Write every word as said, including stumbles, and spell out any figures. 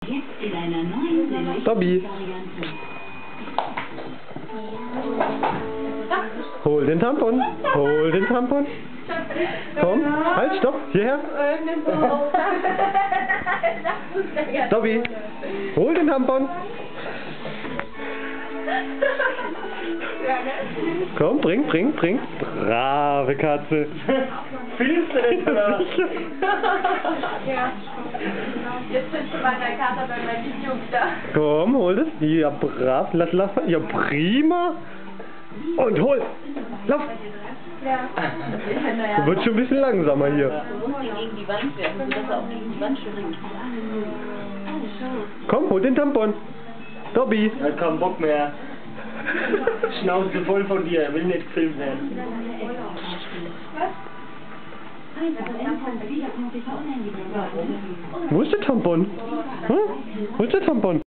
Jetzt in einer neuen Dobby, Variante. hol den Tampon. Hol den Tampon. Komm, halt, stopp, hierher. Dobby, hol den Tampon. Komm, bring, bring, bring. Brave Katze. Filmst du das oder? Ja. Jetzt bist du bei der Karte bei meinem Video da. Komm, hol das. Ja, brav. Lass, lass. Ja, prima. Und hol. Lauf. Ja. Wird schon ein bisschen langsamer hier. Du musst ihn gegen die Wand werfen, sodass er auch gegen die Wand springt. Komm, hol den Tampon. Dobby. Er hat keinen Bock mehr. Schnauze voll von dir, er will nicht gefilmt werden. Wo ist der Tampon? Hm? Wo ist der Tampon?